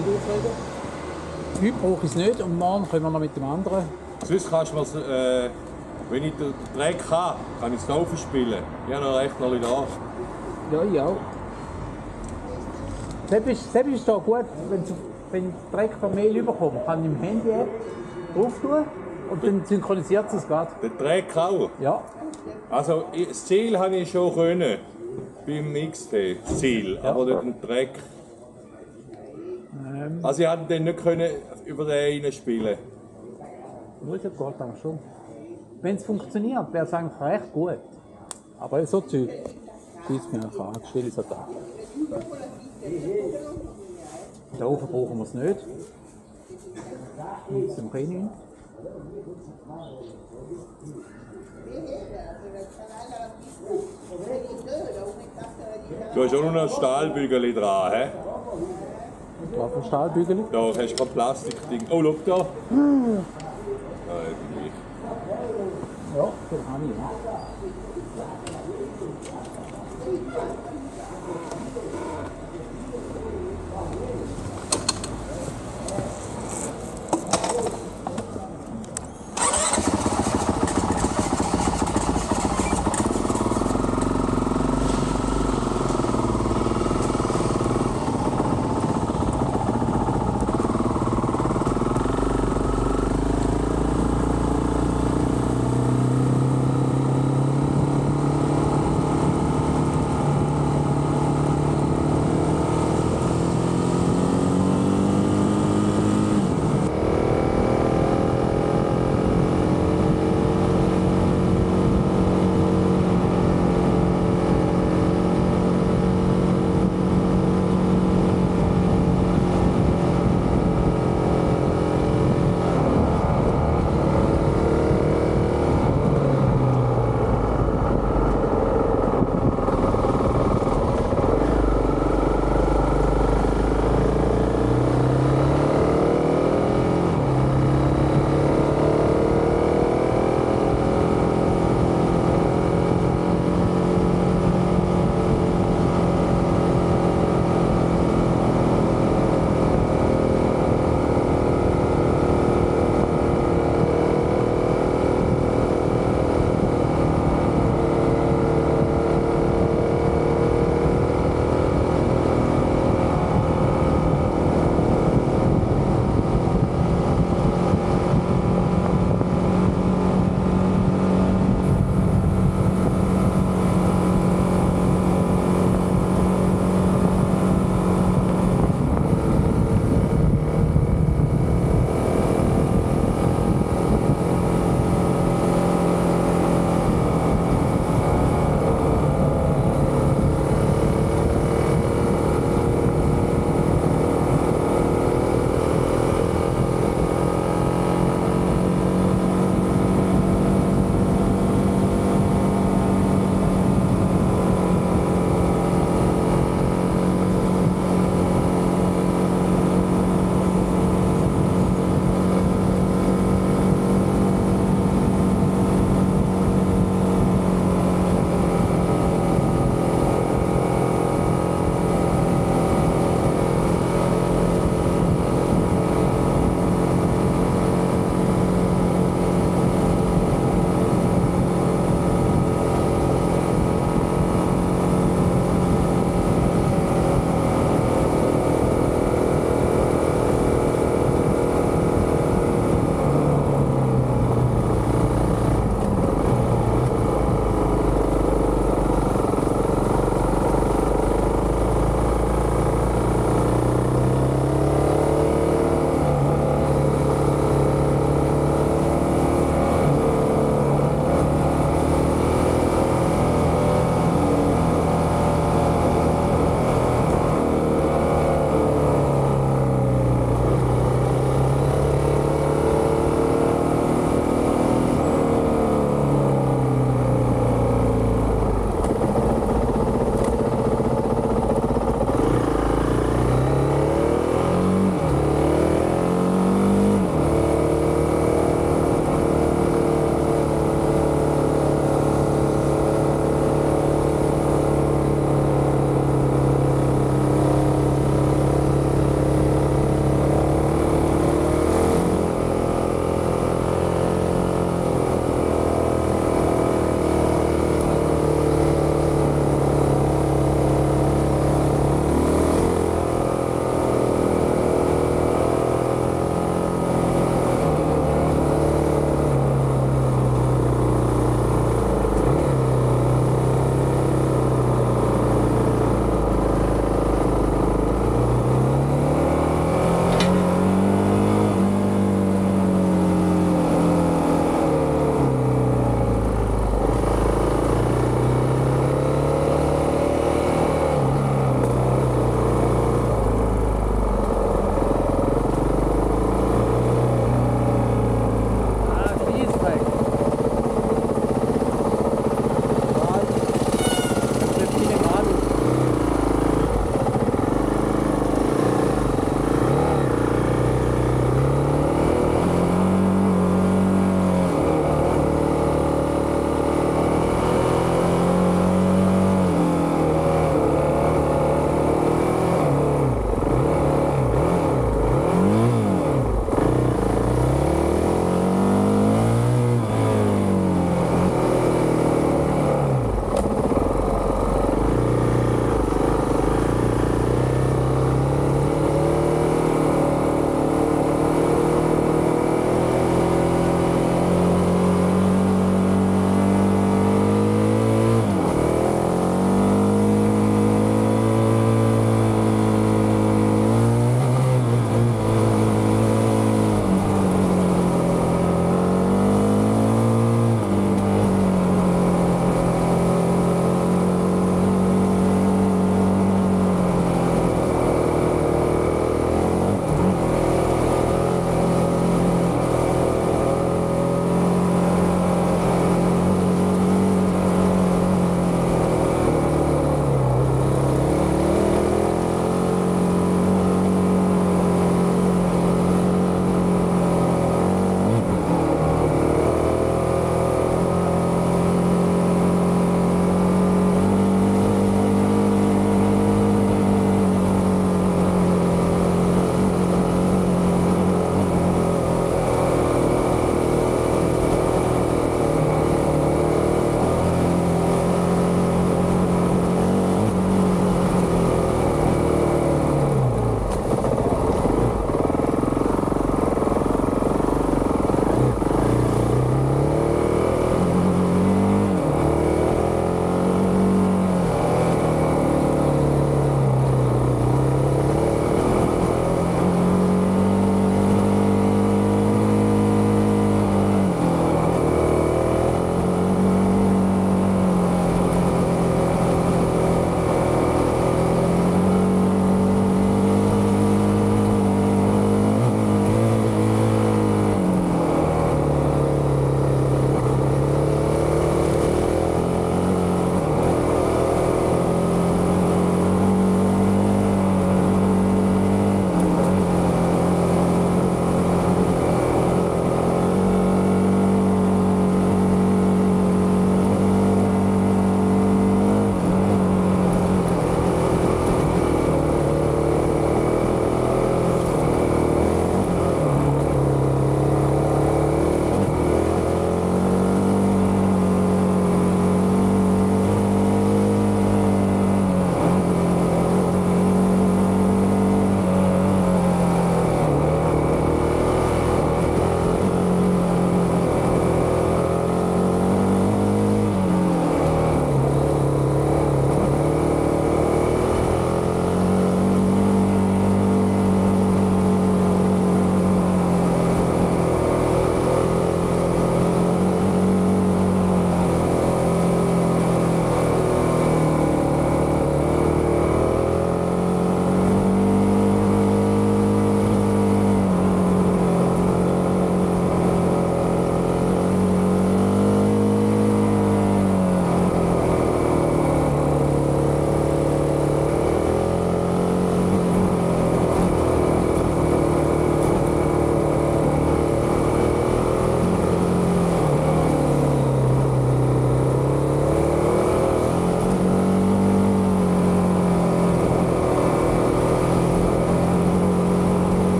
nicht ausreden. Heute brauche ich es nicht und morgen können wir noch mit dem anderen. Sonst kannst du mir, wenn ich den Dreck habe, kann ich es drauf spielen. Ich habe noch recht noch da. Ja, ich auch. Selbst ist da gut, wenn ich Dreck von Mail überkomme, kann ich im Handy-App drauf tun und dann synchronisiert es gerade. Den Dreck auch? Ja. Also das Ziel habe ich schon können, beim XT, das Ziel, Ja. aber nicht den Dreck. Also ich konnte den nicht können über den reinspielen. Muss ja geht aber schon. Wenn es funktioniert, wäre es eigentlich recht gut. Aber so Zeug schießt mir einfach an, stelle ich so da. Den Ofen brauchen wir es nicht. Mit dem Brennen. Du hast auch noch ein Stahlbügel dran, hä? Was für Stahlbügel? Da hast du kein Plastikding. Oh, schau da! Ja, den habe ich.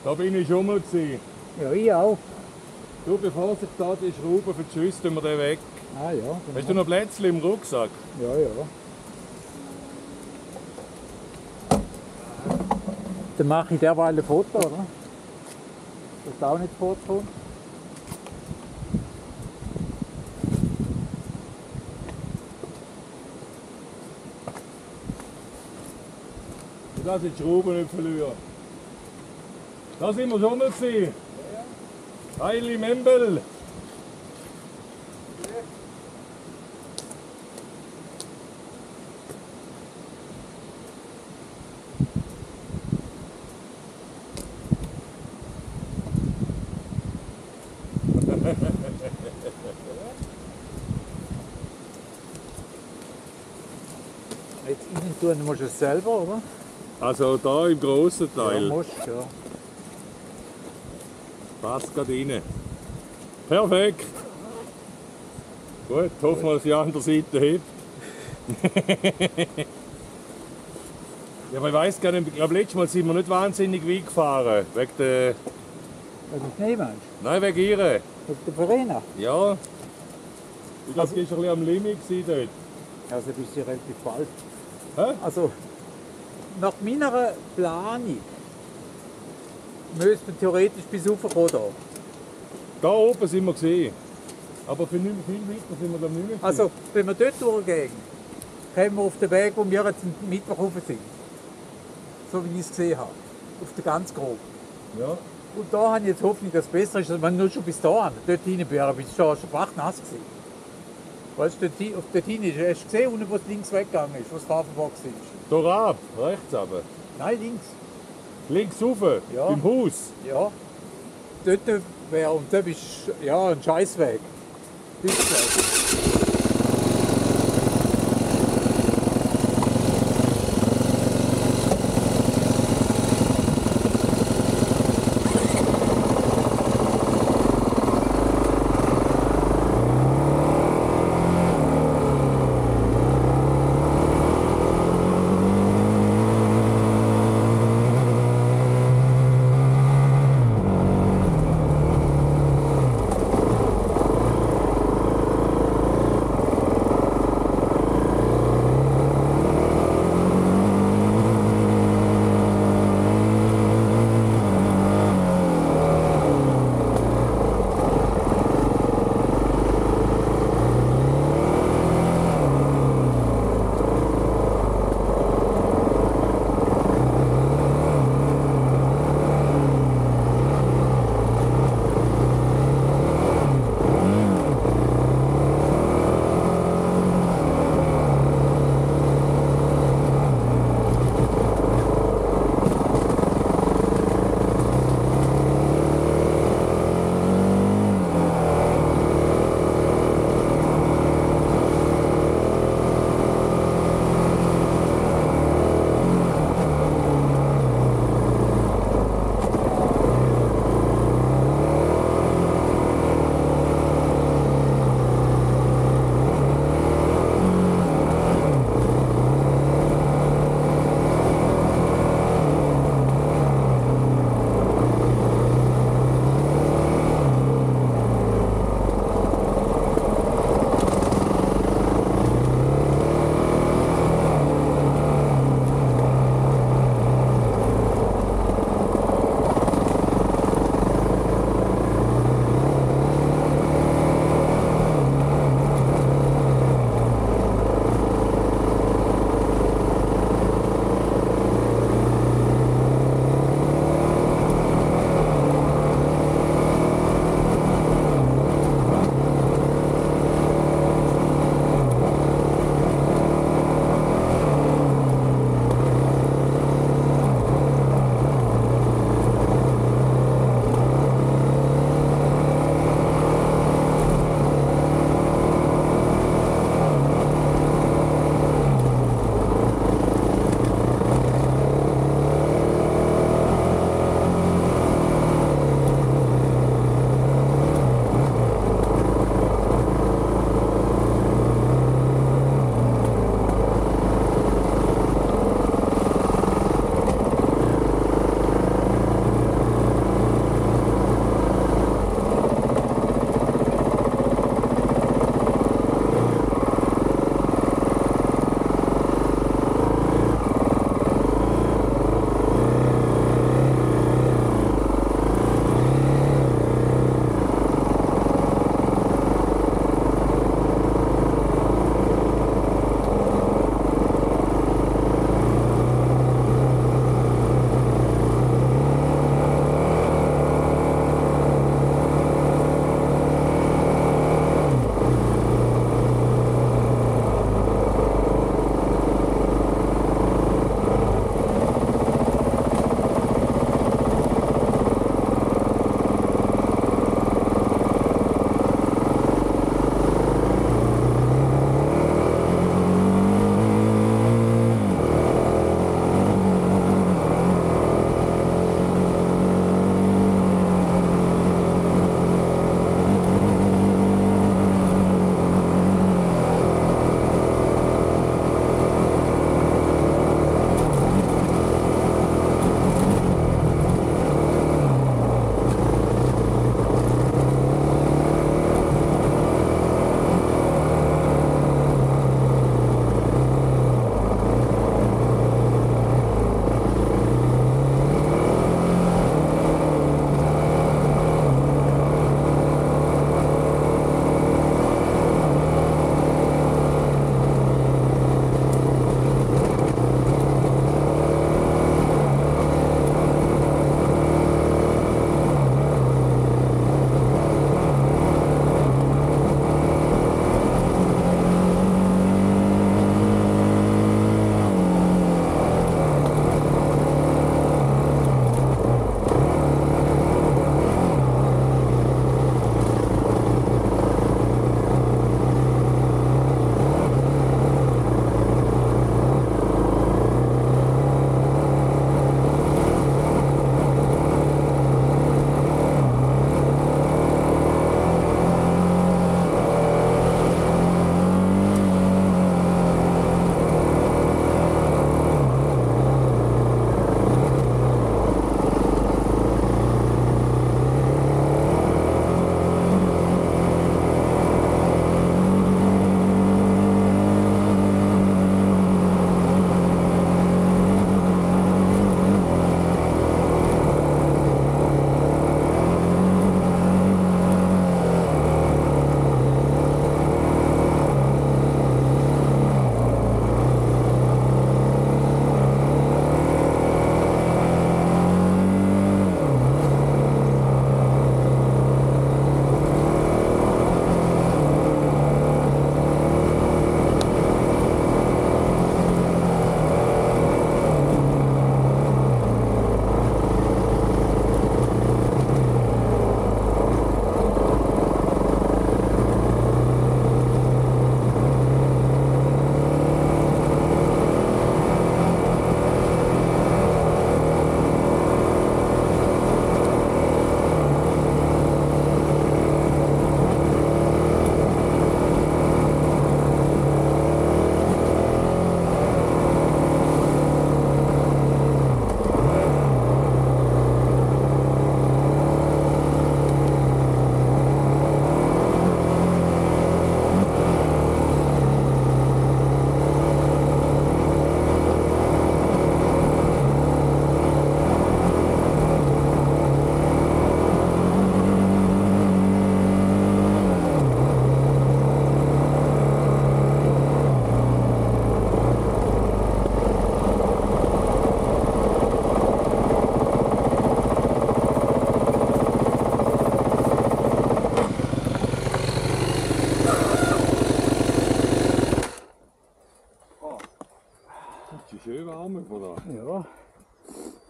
Da bin ich schon mal gewesen. Ja, ich auch. Du, bevor sich da die Schrauben verschüsst, tun wir den weg. Ah ja. Genau. Hast du noch Plätzchen im Rucksack? Ja, ja. Dann mache ich derweil ein Foto, oder? Das auch nicht vorkommt. Und da sind die Schrauben nicht verlieren. Da sind wir schon mal gewesen. Heili Membel. Jetzt innen tun musst du es selber, oder? Also da im grossen Teil. Ja, musst du, ja. Passt gerade rein. Perfekt. Gut, hoffen wir, dass die andere Seite hebt. Ja, aber ich weiss gar nicht, ich glaube, letztes Mal sind wir nicht wahnsinnig weit gefahren. Wegen der. Wenn du es nicht meinst. Nein, wegen ihrer. Auf der Verena. Ja. Ich glaube, die war ein bisschen am Limit dort. Also bist du relativ bald. Hä? Also, nach meiner Planung müsste man theoretisch bis raufkommen da. Da oben sind wir gesehen. Aber für nicht mehr viel weiter sind wir da nicht mehr. Also, wenn wir dort durchgehen, kommen wir auf den Weg, wo wir jetzt am Mittwoch rauf sind. So wie ich es gesehen habe. Auf den ganz grob. Ja. Und da habe ich jetzt Hoffnung, dass es besser ist, als wenn nur schon bis da dort hinten wäre, bist du schon fast nass gewesen. Weißt du, dort hinten, hast du gesehen, wo es links weggegangen ist, wo das Fahrverbot war? Da ab, rechts aber. Nein, links. Links rauf, Ja. beim Haus. Ja. Dort wäre, und da bist ja ein Scheißweg.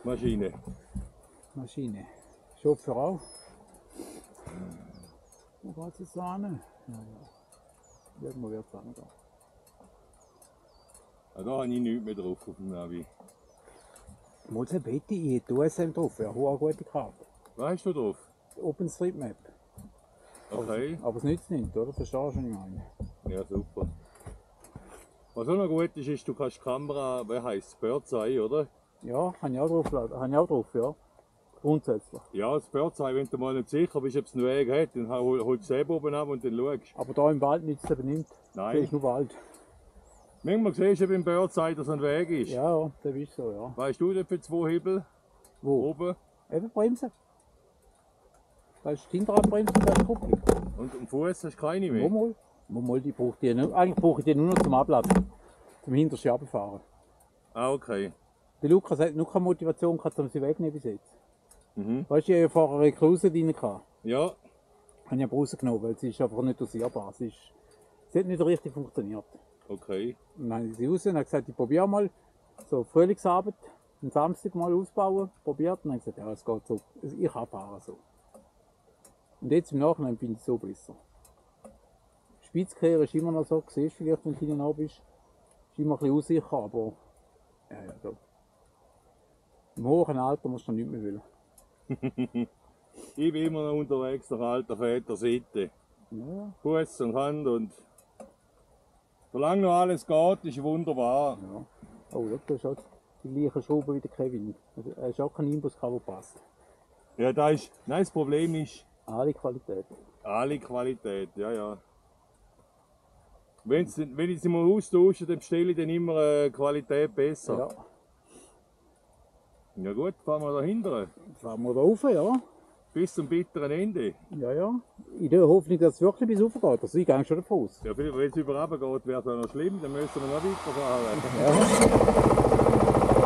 Maschine. Maschine. Schopfer auch. Wo geht es jetzt hin? Ja, ja. Irgendwo wird es hingehen. Ah, da habe ich nichts mehr drauf auf dem Navi. Mal so Betty, ich hätte USM drauf, ja, eine gute Karte. Was hast du drauf? OpenStreetMap. Okay. Aber es nützt nicht, oder? Verstehst du, was ich meine? Ja, super. Was auch noch gut ist, ist, du kannst die Kamera, wie heisst es, Bird's Eye, oder? Ja, habe ich auch drauf, ja. Grundsätzlich. Ja, das Bird's Eye, wenn du mal nicht sicher bist, ob es einen Weg hat, dann holst du selber oben ab und dann schaust. Aber da im Wald nützt es eben nicht. Nein. Da ist nur Wald. Manchmal siehst du beim Bird's Eye, dass ein Weg ist. Ja, das ist so, ja. Weißt du denn für 2 Hebel? Wo? Oben. Eben Bremsen. Da ist die Hinterradbremse und da ist die Kupplung. Und am Fuß hast du keine mehr? Mal, die brauche ich nicht. Eigentlich brauche ich die nur noch zum Abladen. Zum hintersten runterfahren. Ah, okay. Der Lukas hat noch keine Motivation gehabt, um sie wegzunehmen bis jetzt. Mhm. Weißt du, ich hatte vorher eine Krause drin. Habe Ja. ich aber rausgenommen, weil sie ist einfach nicht dosierbar. Sie hat nicht richtig funktioniert. Okay. Und dann habe ich sie raus und habe gesagt, ich probiere mal. So Frühlingsabend, am Samstag mal ausbauen, probiert. Und dann habe ich gesagt, ja, es geht so. Ich kann fahren so. Und jetzt im Nachhinein bin ich so besser. Spitzkehren ist immer noch so, siehst du vielleicht, wenn du hinten bist. Ist immer ein bisschen unsicher, aber ja, so. Im hohen Alter musst du nicht mehr wollen. Ich bin immer noch unterwegs nach alter Väterseite. Ja, Fuß und Hand und solange noch alles geht, ist wunderbar. ja. Oh, schau, du hast auch die gleichen Schrauben wie der Kevin. Also, er ist auch kein Imbus, der passt. Ja, nein, das Problem ist Alle Qualität. alle Qualität, ja, ja. Wenn ich sie mal austausche, dann bestelle ich dann immer Qualität besser. Ja. Ja gut, fahren wir dahinter. Fahren wir da rauf, ja. Bis zum bitteren Ende. Ja, ja. In der Hoffnung, dass es wirklich bis rauf geht. Also ich gehe schon davon aus. Ja, wenn es überhaupt geht, wäre es auch noch schlimm, dann müssen wir noch weiterfahren. Ja.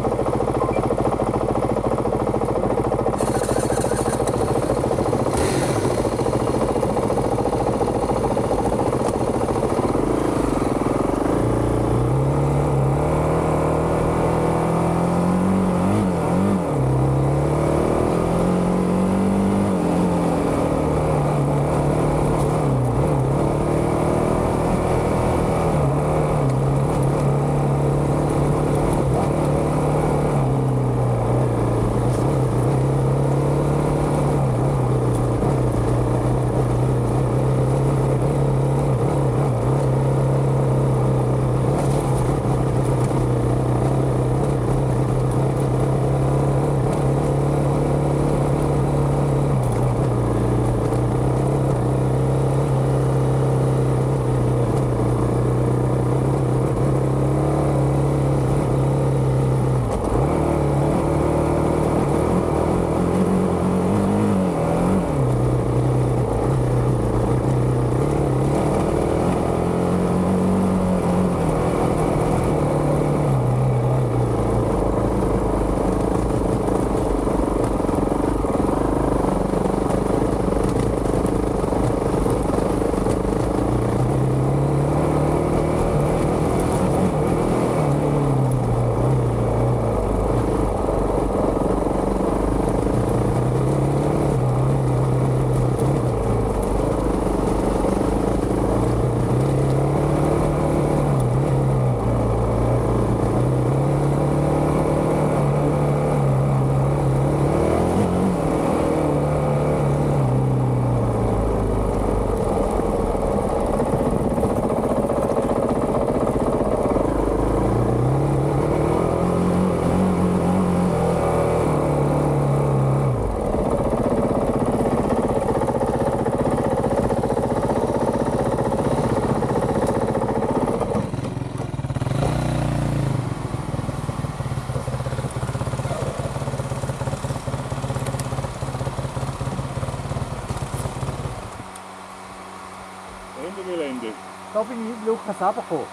Ende will Ende. Da bin ich mit Lukas runtergekommen.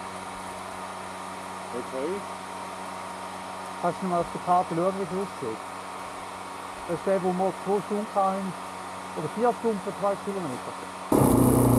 Okay. Kannst du mal auf der Karte schauen, wie es aussieht? Das ist der, wo wir 2 Stunden hatten, oder 4 Stunden für 2 Kilometer.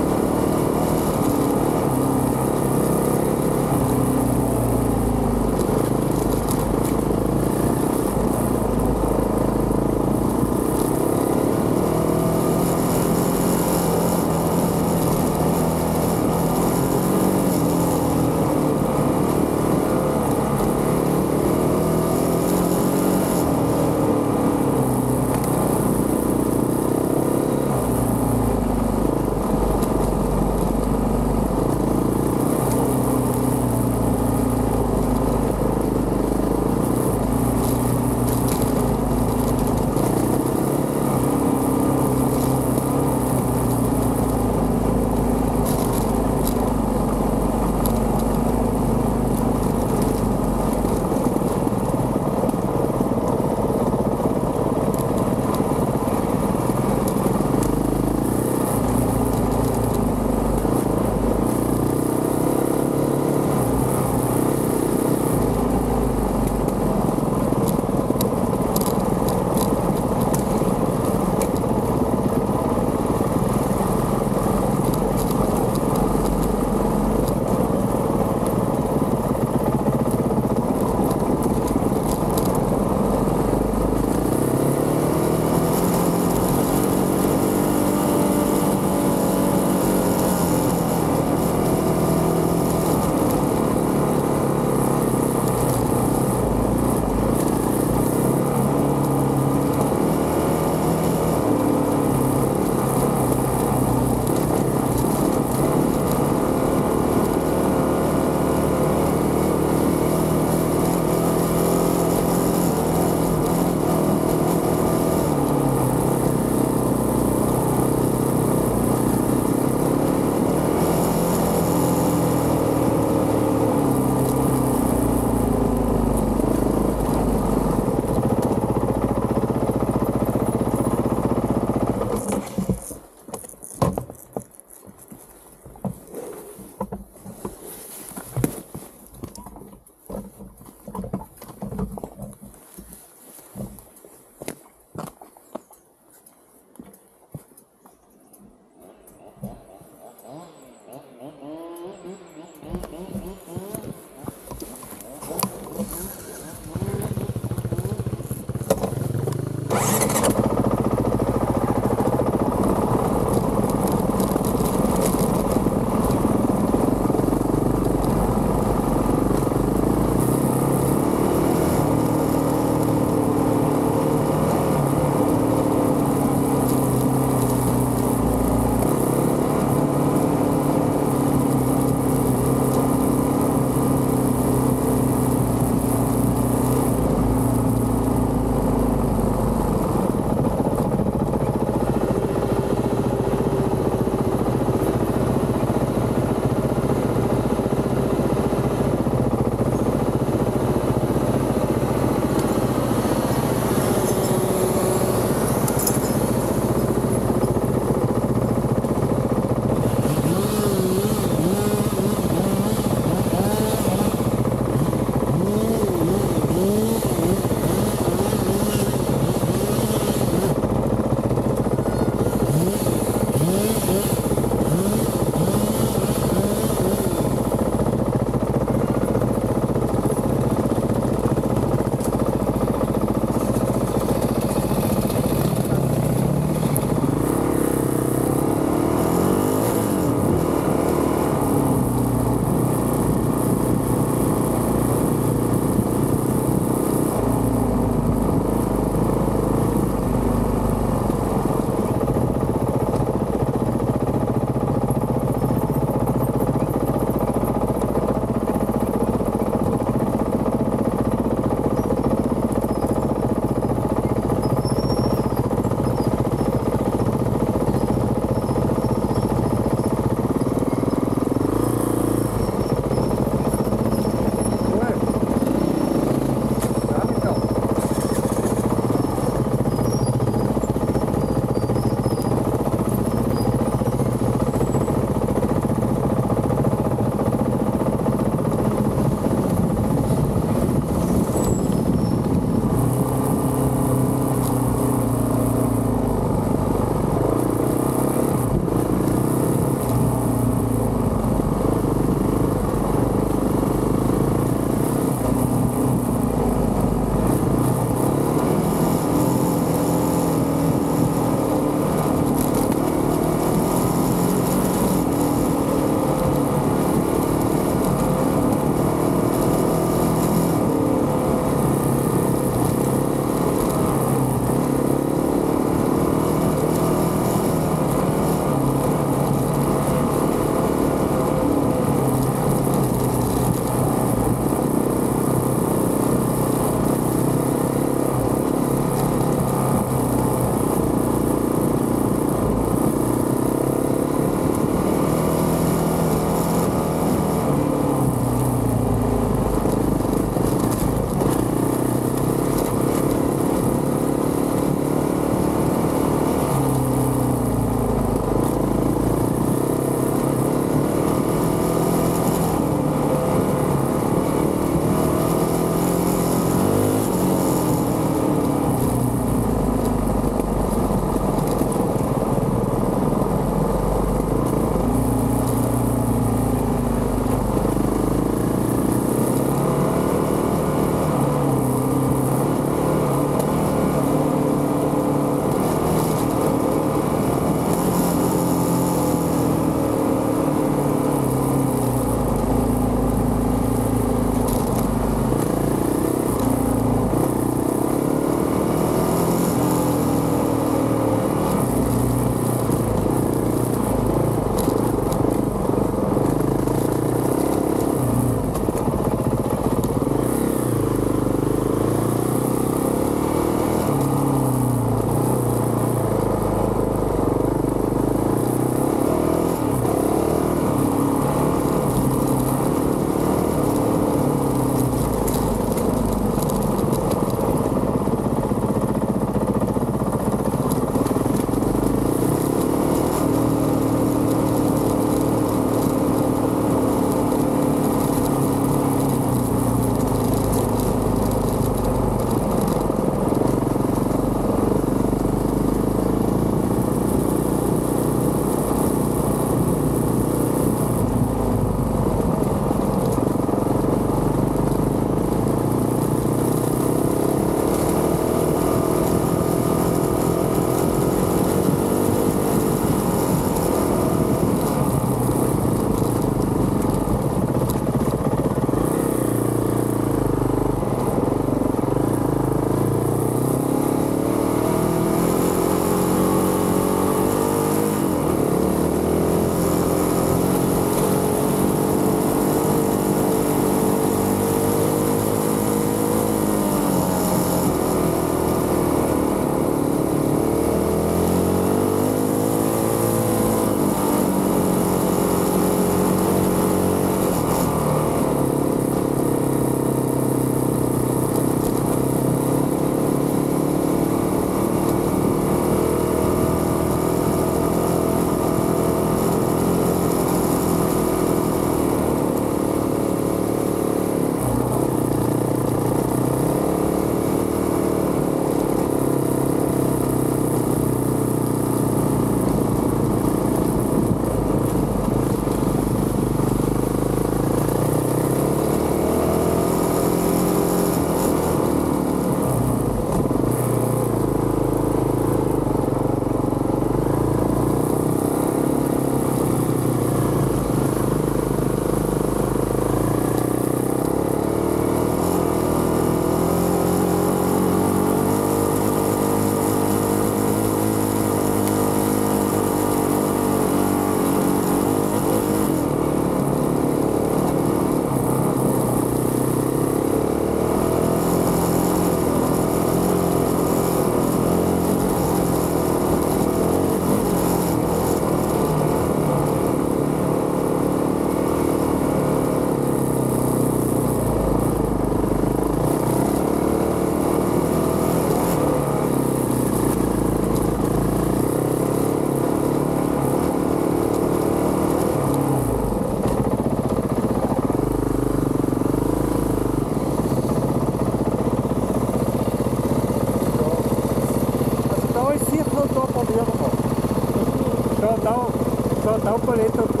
Staubpalette und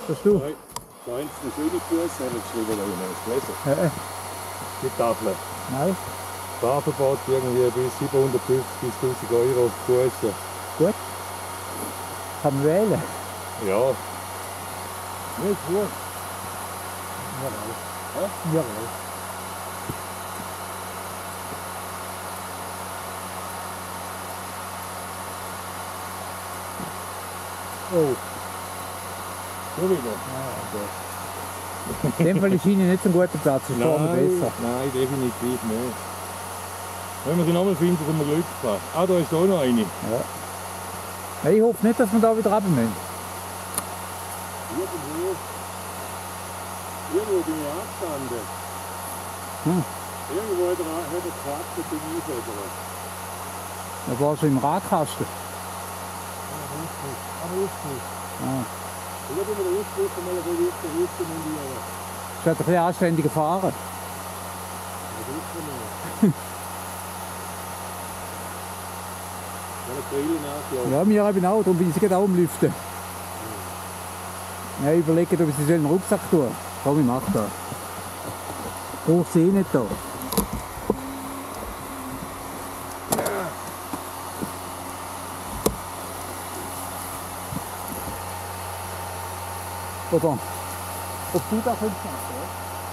Das du? Nein, da haben sie einen schönen Kurs geschrieben, da habe ich gelesen. Die Tafel. Nein. Fahrverbot irgendwie bis 750 bis 1000 Euro Busse. Gut. Kann man wählen. Ja. Nicht gut. Jawohl. Jawohl. Oh. Schon wieder? In dem Fall ist Ihnen nicht so ein guter Platz, ist vorne besser. Nein, definitiv nicht. Wenn wir sie nochmal finden, haben wir Glück gehabt. Ah, da ist auch noch eine. Ja. Ja, ich hoffe nicht, dass wir da wieder runter müssen. Irgendwo bin ich angestanden. Irgendwo hat er gesagt, dass ich einfedern. Da warst du im Radkasten. Aber Aufguss. Ah. Ich habe mir den Aufguss mal ein bisschen montieren. Das ist halt ein bisschen anständiger Fahren. Das ist schon mal. Ja, mir eben auch, darum bin ich gerade auch umlüften. Ja, ich überlege, ob ich sie in den Rucksack tun. Komm, ich mach das. Brauchst du eh nicht da. Oder ob du da könntest machen, ja?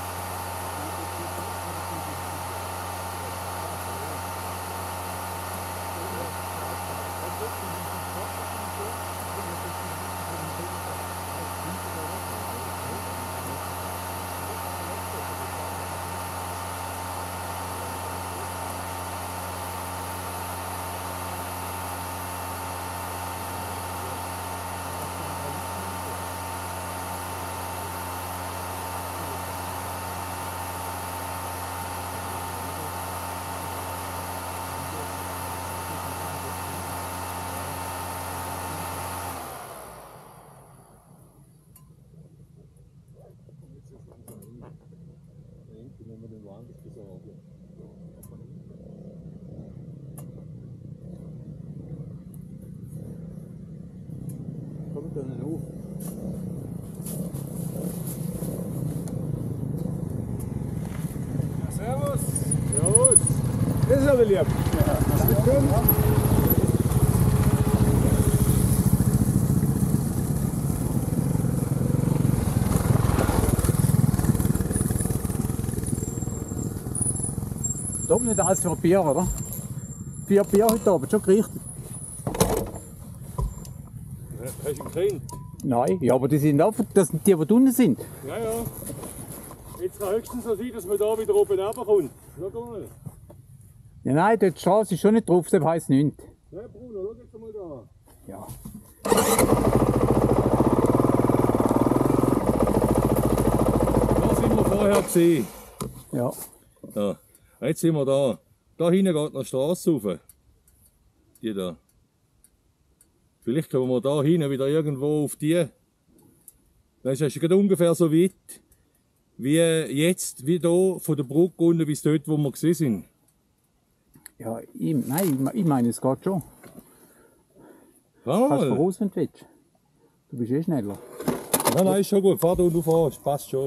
Kommt dann auf. Servus. Servus. Das ist aber lieb. Ja. Da oben nicht alles für ein Bier, oder? 4 Bier heute Abend, schon gerichtet. Hast du ihn gesehen? Nein, ja, aber die sind auch, das sind die unten sind. Ja, ja. Jetzt kann höchstens so sein, dass man da wieder oben runterkommt. Schau mal. Ja, nein, die Straße ist schon nicht drauf, das heisst nichts. Ja, Bruno, schau jetzt mal da. Ja. Da sind wir vorher gesehen. Ja. Ja. Jetzt sind wir da. Da hinten geht noch die Straße rauf. Die da. Vielleicht kommen wir da hinten wieder irgendwo auf die. Das ist gerade ungefähr so weit wie jetzt, wie hier von der Brücke unten bis dort, wo wir gesehen sind. Ja, nein, ich meine, es geht schon. Fahr Kannst du mal. voraus, wenn du willst. Du bist eh schneller. Nein, ist schon gut. Fahr da und du fahrst. Passt schon.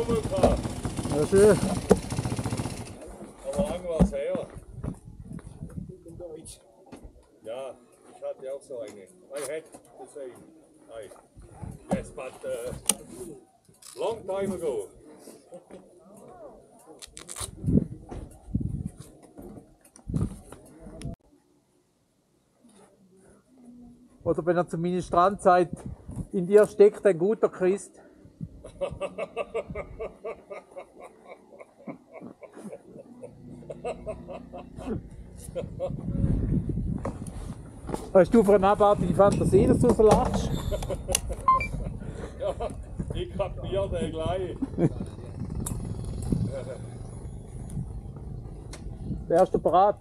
mal gehabt. Ja, schön. Aber lang war's her. Ja, ich hatte auch so eine. I had the same. Yes, but long time ago. Oder wenn er zu Ministrantzeit, in dir steckt ein guter Christ. Hast du für eine abartige Fantasie, dass du so lachst? Ja, ich kapiere den gleich. Wärst du bereit?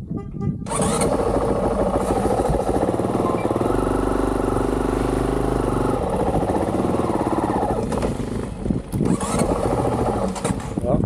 Ja.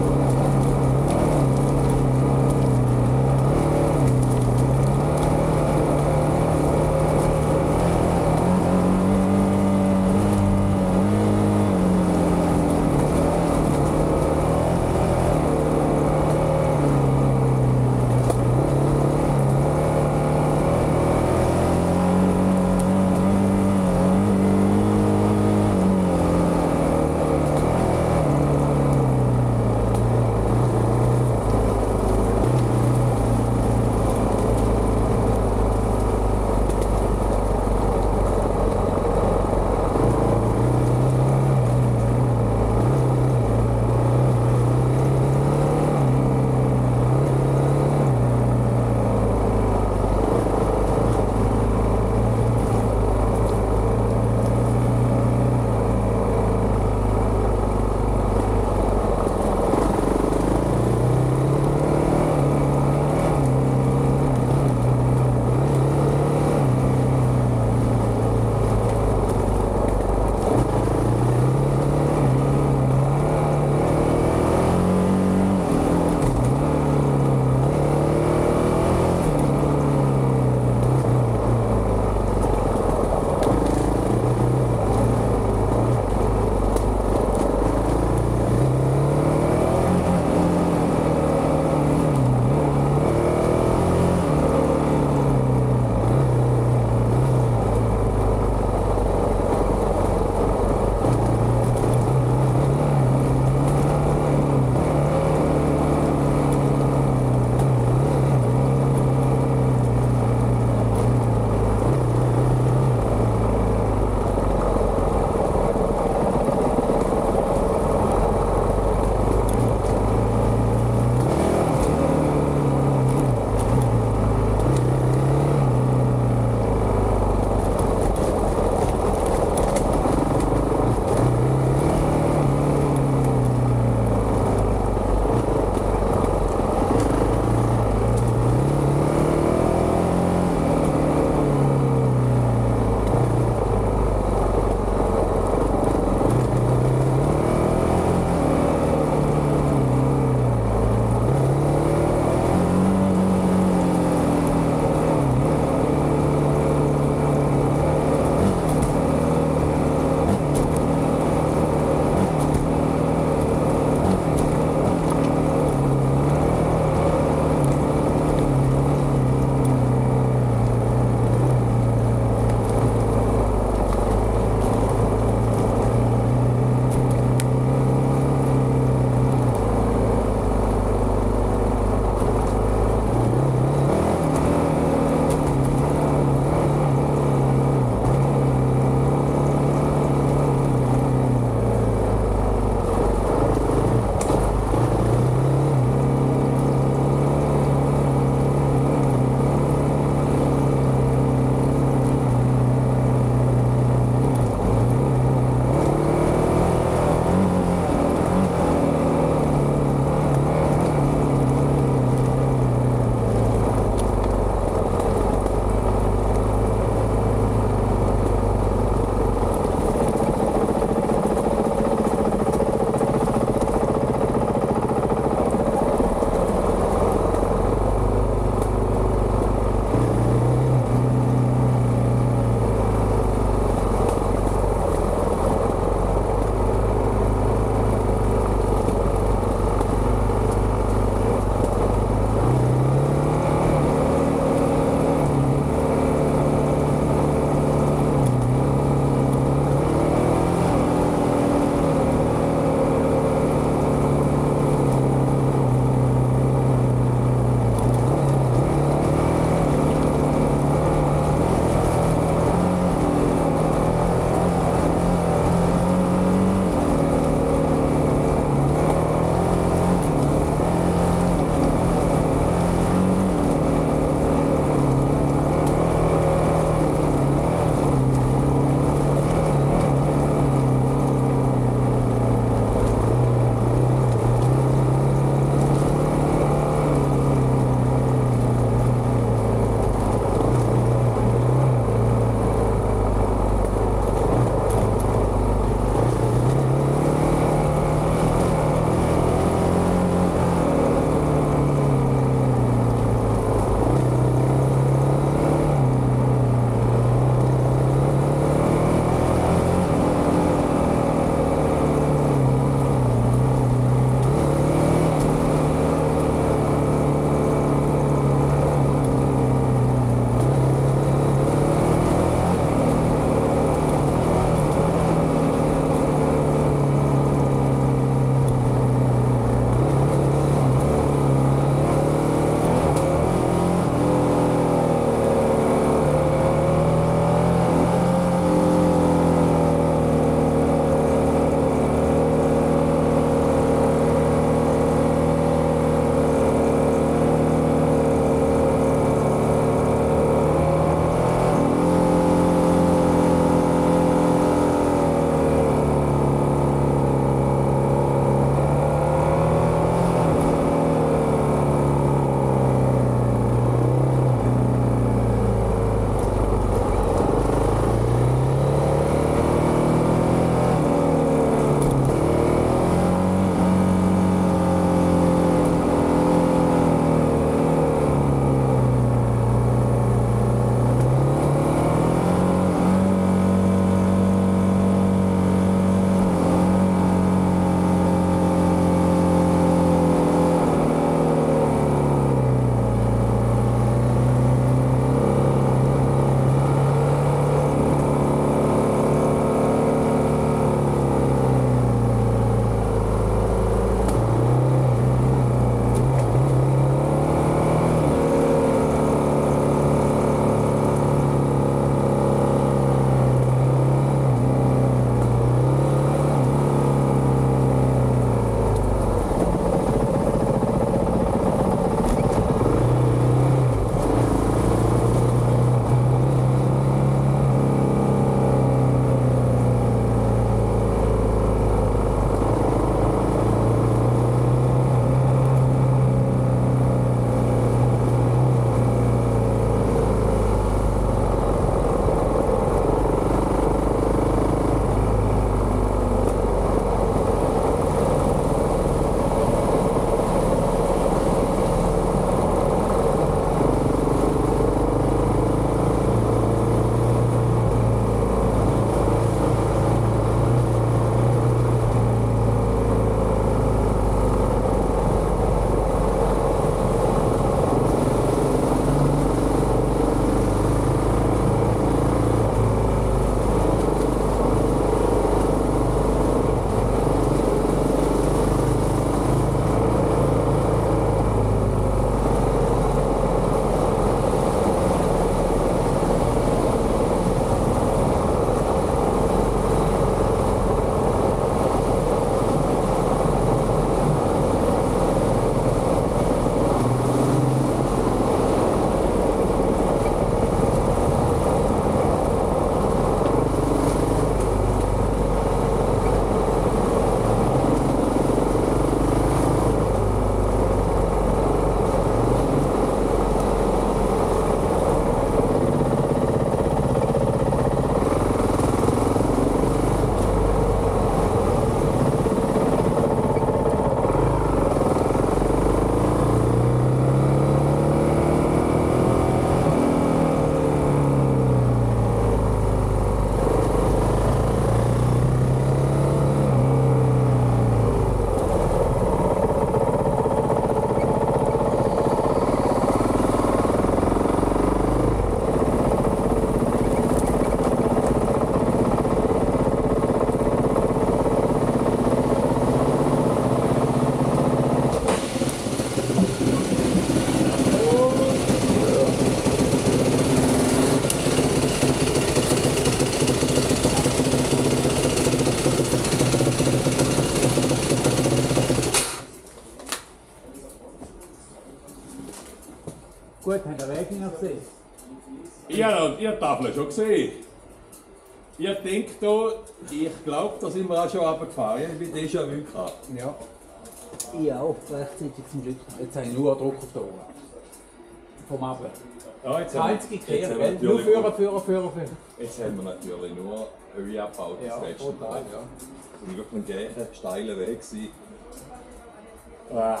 Gut, habt ihr den Weg noch gesehen? Ich habe die Tafel schon gesehen. Ich denke da, ich glaube, da sind wir auch schon runtergefahren. Ich bin déjà-vu gehabt. Ja. Ich auch, rechtzeitig zum Glück. Jetzt habe ich nur einen Druck auf der Ohren. Vom Abend. Ja, jetzt Das haben einzige wir- jetzt Kehren, haben wir gell? Nur natürlich- führen. Jetzt haben wir natürlich nur Höhe abgebaut, das letzte total, Mal. ja. Das war wirklich ein gleicher, steiler Weg. gewesen. Ah.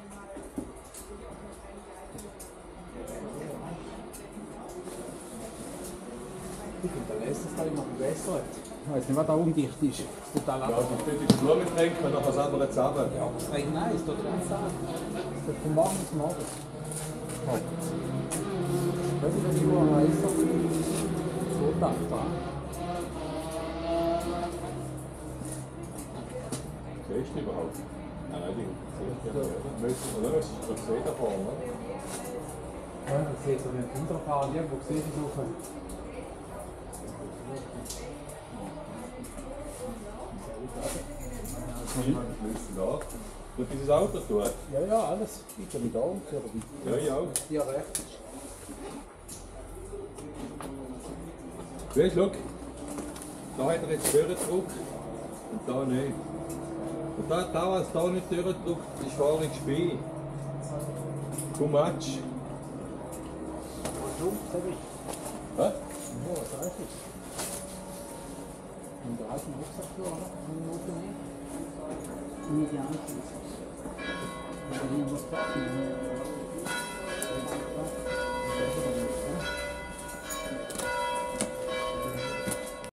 Ich finde, der lässt es da immer besser. Ich weiß nicht, was da undicht ist. Total Ja, ab. also typisch Blumen trinken, dann das andere zusammen. Ja, das regt nein, ist doch ganz ab. Das ist von morgen bis morgen. Oh. Das ist ein Uhr heißer. 2 Tage dran. Siehst du überhaupt? Nein, die siehst du nicht. Oder was ist das da vorne? Ja, das sieht so ein Kinderfahren, irgendwo sehe ich so. Da. Tut dieses Auto tun? Ja, ja, alles. Ich bin da und Ja, ich auch. ja, recht. Siehst du, schau. Da hat er jetzt Türendruck und da nicht. Und da, was da nicht durchdrückt, ist Fahrung Spiel. Too much. So, sag ich. Hä? Ja, was heißt das? Und da hast du einen Rucksack für, oder? Eine Minute mehr? Nee, die Angst. Ich muss packen.